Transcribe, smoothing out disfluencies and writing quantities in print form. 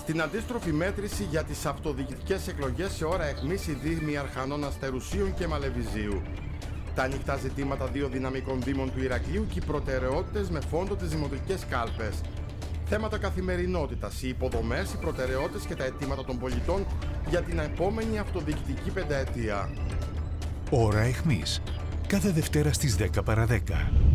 Στην αντίστροφη μέτρηση για τις αυτοδιοικητικές εκλογές σε ώρα αιχμής οι δήμοι Αρχανών, Αστερουσίων και Μαλεβιζίου. Τα ανοιχτά ζητήματα δύο δυναμικών δήμων του Ηρακλείου και οι προτεραιότητες με φόντο τις δημοτικές κάλπες. Θέματα καθημερινότητας, οι υποδομές, οι προτεραιότητες και τα αιτήματα των πολιτών για την επόμενη αυτοδιοικητική πενταετία. Ώρα αιχμής. Κάθε Δευτέρα στις 10 παρά 10.